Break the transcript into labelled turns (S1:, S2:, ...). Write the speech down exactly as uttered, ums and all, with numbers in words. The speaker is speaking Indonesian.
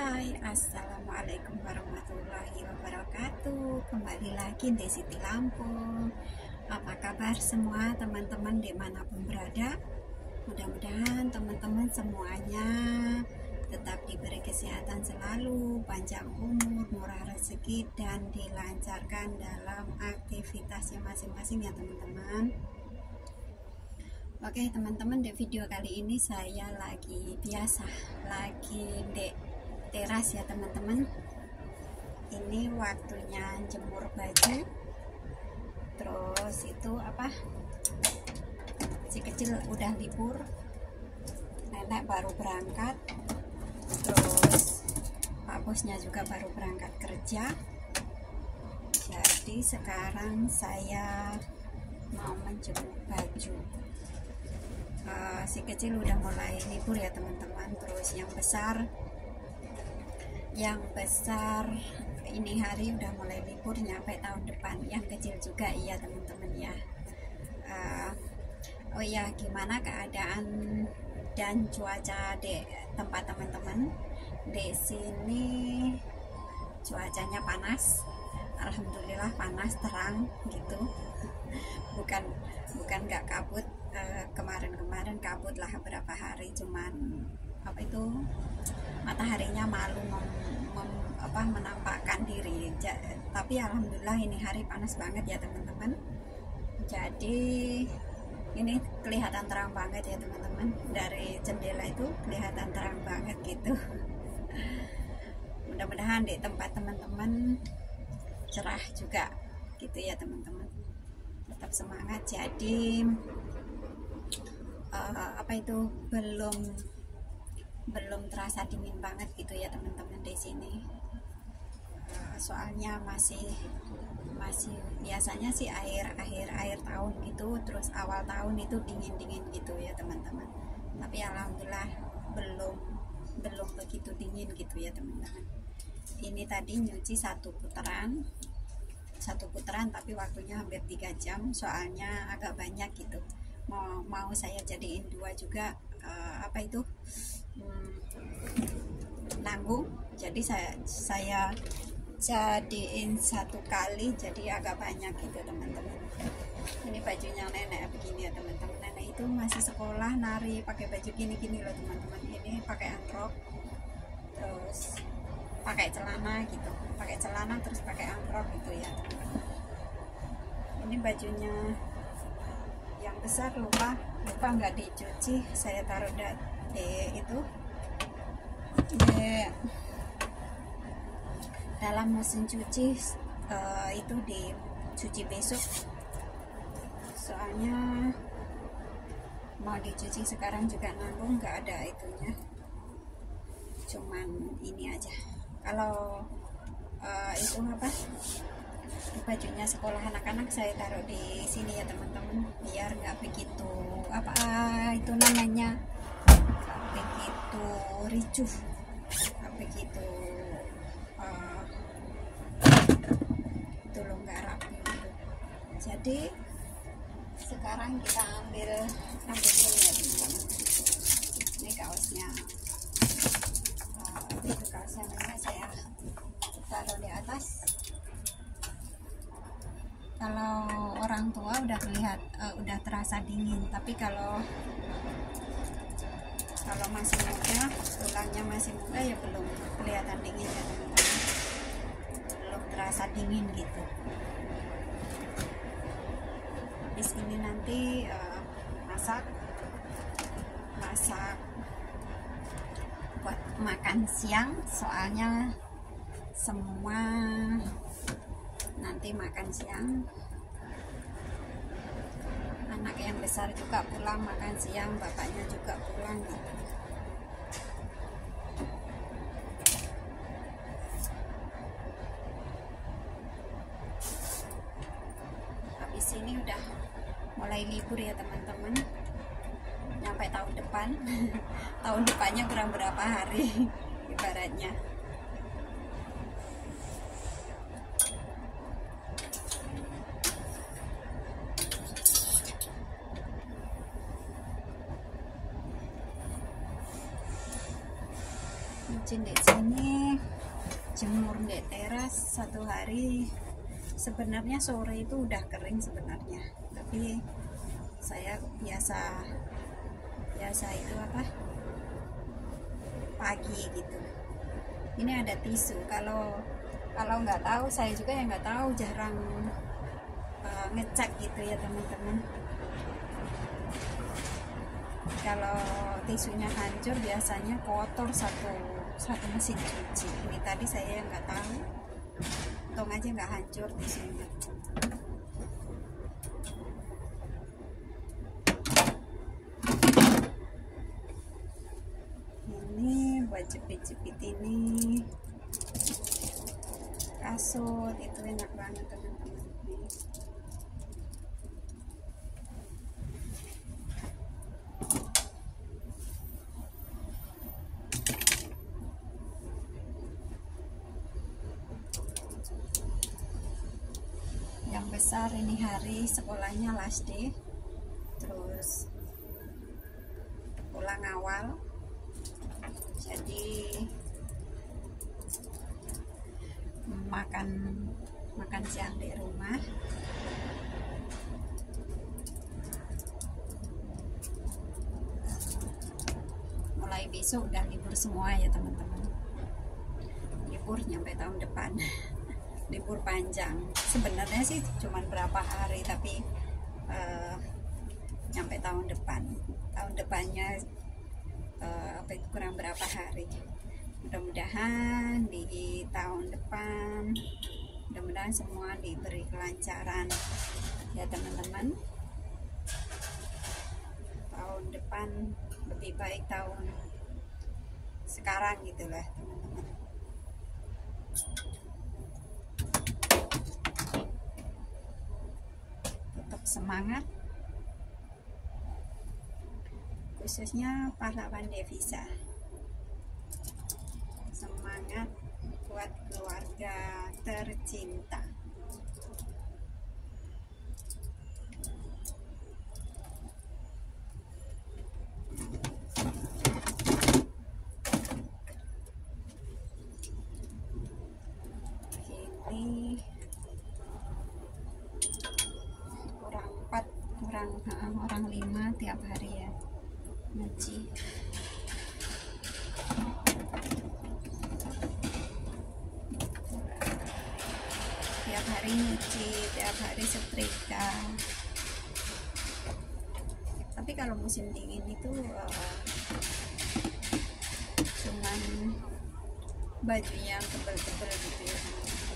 S1: Hai, assalamualaikum warahmatullahi wabarakatuh. Kembali lagi di Siti Lampung. Apa kabar semua teman-teman dimanapun berada? Mudah-mudahan teman-teman semuanya tetap diberi kesehatan selalu, panjang umur, murah rezeki, dan dilancarkan dalam aktivitasnya masing-masing ya teman-teman. Oke teman-teman, di video kali ini saya lagi biasa lagi di teras ya teman-teman. Ini waktunya jemur baju. Terus itu apa, si kecil udah libur, nenek baru berangkat, terus pak bosnya juga baru berangkat kerja. Jadi sekarang saya mau menjemur baju. Uh, si kecil udah mulai libur ya teman-teman. Terus yang besar yang besar ini hari udah mulai libur nyampe tahun depan. Yang kecil juga iya teman-teman ya. Uh, oh ya, gimana keadaan dan cuaca di tempat teman-teman? Di sini cuacanya panas, alhamdulillah panas, terang gitu. bukan bukan nggak kabut. Kemarin-kemarin uh, kabut lah beberapa hari, cuman apa itu mataharinya malu mem, mem, apa, menampakkan diri. Ja, tapi alhamdulillah ini hari panas banget ya teman-teman. Jadi ini kelihatan terang banget ya teman-teman, dari jendela itu kelihatan terang banget gitu. Mudah-mudahan di tempat teman-teman cerah juga gitu ya teman-teman. Tetap semangat. Jadi uh, apa itu belum belum terasa dingin banget gitu ya teman-teman di sini. Uh, soalnya masih masih biasanya sih akhir akhir akhir tahun gitu, terus awal tahun itu dingin dingin gitu ya teman-teman. Tapi alhamdulillah belum belum begitu dingin gitu ya teman-teman. Ini tadi nyuci satu putaran satu putaran tapi waktunya hampir tiga jam, soalnya agak banyak gitu. Mau mau saya jadiin dua juga, uh, apa itu hmm, nanggung. Jadi saya saya jadiin satu kali, jadi agak banyak gitu teman-teman. Ini bajunya nenek begini ya teman-teman. Nenek itu masih sekolah nari pakai baju gini-gini loh teman-teman. Ini pakai antrok, terus pakai celana gitu, pakai celana terus pakai amplop gitu ya. Ini bajunya yang besar lupa lupa nggak dicuci, saya taruh di itu di dalam mesin cuci, uh, itu dicuci besok, soalnya mau dicuci sekarang juga nanggung, nggak ada itunya, cuman ini aja. Kalau uh, itu apa, bajunya sekolah anak-anak saya taruh di sini ya teman-teman, biar nggak begitu apa itu namanya nggak begitu ricuh, nggak begitu uh, itu loh, nggak rapi gitu. Jadi sekarang kita ambil ambil ini ya teman-teman. Ini kaosnya. Itu kaosnya saya taruh di atas. Kalau orang tua udah terlihat uh, udah terasa dingin, tapi kalau kalau masih muda, tulangnya masih muda ya belum kelihatan dingin ya teman-teman, belum terasa dingin gitu. Habis ini nanti uh, masak masak buat makan siang, soalnya semua nanti makan siang. Anak yang besar juga pulang makan siang, bapaknya juga pulang gitu. Habis ini udah mulai libur ya teman-teman, sampai tahun depan. Tahun depannya kurang berapa hari ibaratnya. cuci di sini, jemur di teras satu hari. Sebenarnya sore itu udah kering sebenarnya, tapi saya biasa biasa itu apa pagi gitu. Ini ada tisu. Kalau kalau nggak tahu, saya juga yang nggak tahu, jarang uh, ngecek gitu ya teman-teman. Kalau tisunya hancur biasanya kotor satu satu mesin cuci. Ini tadi saya nggak tahu, untung aja nggak hancur tisunya. Ini buat jepit-jepit ini kasut, itu enak banget teman-teman. Yang besar ini hari sekolahnya last day, terus pulang awal, jadi makan makan siang di rumah. Mulai besok udah libur semua ya teman-teman, libur nyampe tahun depan. Libur panjang sebenarnya sih cuman berapa hari, tapi uh, nyampe tahun depan. Tahun depannya uh, apa itu kurang berapa hari. Mudah-mudahan di tahun depan, mudah-mudahan semua diberi kelancaran ya teman-teman. Tahun depan lebih baik tahun sekarang gitulah teman-teman. Tetap semangat, khususnya pahlawan devisa. Semangat buat keluarga tercinta. Ini kurang empat, kurang uh, orang lima tiap hari ya nyuci. Tiap hari nyuci, tiap hari setrika. Tapi kalau musim dingin itu uh, cuman bajunya yang tebel-tebel gitu ya.